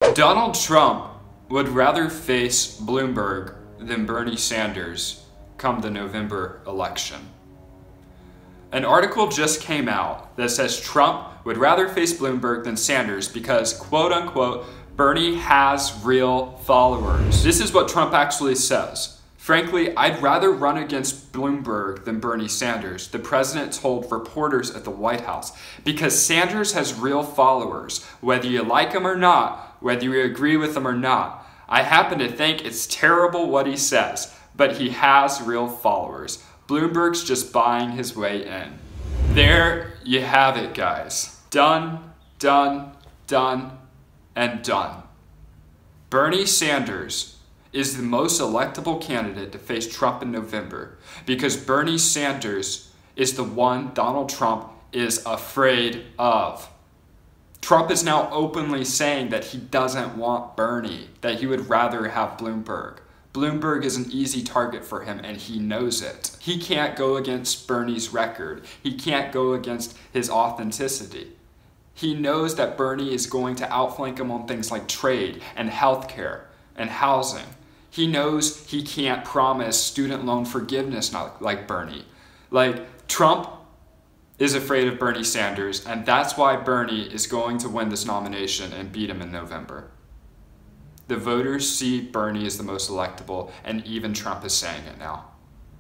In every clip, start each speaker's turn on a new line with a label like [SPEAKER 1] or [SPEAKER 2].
[SPEAKER 1] Donald Trump would rather face Bloomberg than Bernie Sanders come the November election. An article just came out that says Trump would rather face Bloomberg than Sanders because, quote unquote, Bernie has real followers. This is what Trump actually says. Frankly, I'd rather run against Bloomberg than Bernie Sanders, the president told reporters at the White House, because Sanders has real followers, whether you like him or not, whether you agree with him or not. I happen to think it's terrible what he says, but he has real followers. Bloomberg's just buying his way in. There you have it, guys. Done, done, done, and done. Bernie Sanders is the most electable candidate to face Trump in November because Bernie Sanders is the one Donald Trump is afraid of. Trump is now openly saying that he doesn't want Bernie, that he would rather have Bloomberg. Bloomberg is an easy target for him and he knows it. He can't go against Bernie's record. He can't go against his authenticity. He knows that Bernie is going to outflank him on things like trade and healthcare and housing. He knows he can't promise student loan forgiveness like Bernie. Trump is afraid of Bernie Sanders, and that's why Bernie is going to win this nomination and beat him in November. The voters see Bernie as the most electable, and even Trump is saying it now.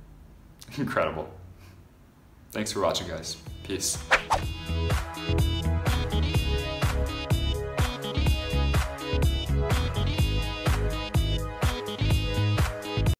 [SPEAKER 1] Incredible. Thanks for watching, guys. Peace.